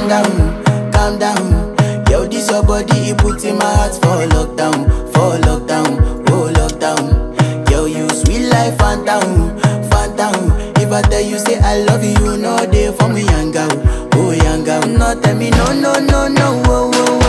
calm down. Yo, this your body, it puts in my heart for lockdown, oh lockdown. Yo, you sweet life, phantom, phantom. If I tell you say I love you, you know they for me, young girl, oh young girl. No tell me no, no, no, no, oh, oh, oh.